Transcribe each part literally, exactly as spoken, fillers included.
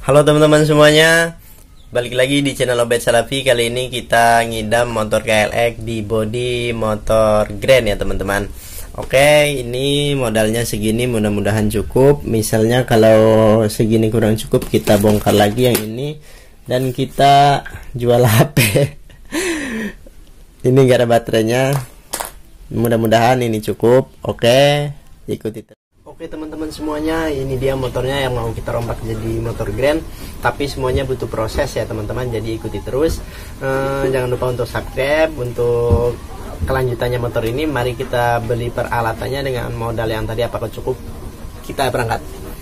Halo teman-teman semuanya, balik lagi di channel Obed Salafi. Kali ini kita ngidam motor K L X di body motor Grand ya teman-teman. Oke, ini modalnya segini, mudah-mudahan cukup. Misalnya kalau segini kurang cukup, kita bongkar lagi yang ini dan kita jual H P. Ini gak ada baterainya, mudah-mudahan ini cukup. Oke, ikuti. Oke teman-teman semuanya, ini dia motornya yang mau kita rombak jadi motor Grand. Tapi semuanya butuh proses ya teman-teman, jadi ikuti terus. eee, Jangan lupa untuk subscribe. Untuk kelanjutannya motor ini, mari kita beli peralatannya dengan modal yang tadi. Apakah cukup? Kita berangkat.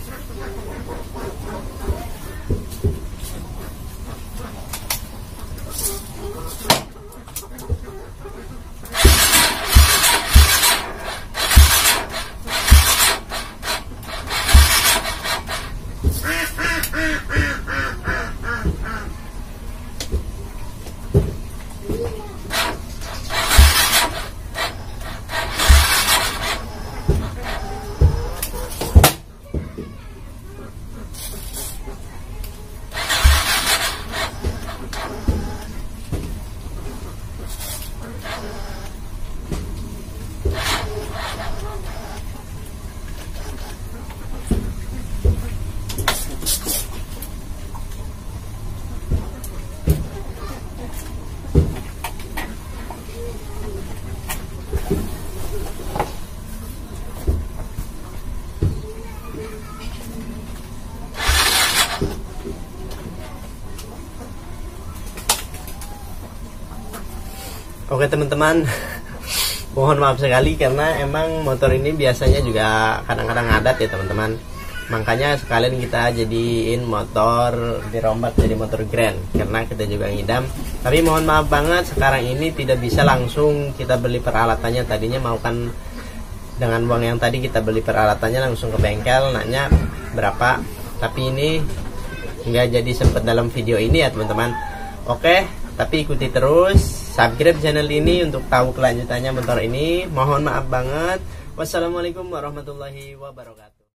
Oke teman-teman, mohon maaf sekali karena emang motor ini biasanya juga kadang-kadang ngadat ya teman-teman. Makanya sekalian kita jadiin motor dirombak jadi motor Grand karena kita juga ngidam. Tapi mohon maaf banget, sekarang ini tidak bisa langsung kita beli peralatannya. Tadinya mau kan dengan uang yang tadi kita beli peralatannya langsung ke bengkel, nanya berapa. Tapi ini nggak jadi sempet dalam video ini ya teman-teman. Oke, tapi ikuti terus. Subscribe channel ini untuk tahu kelanjutannya motor ini. Mohon maaf banget. Wassalamualaikum warahmatullahi wabarakatuh.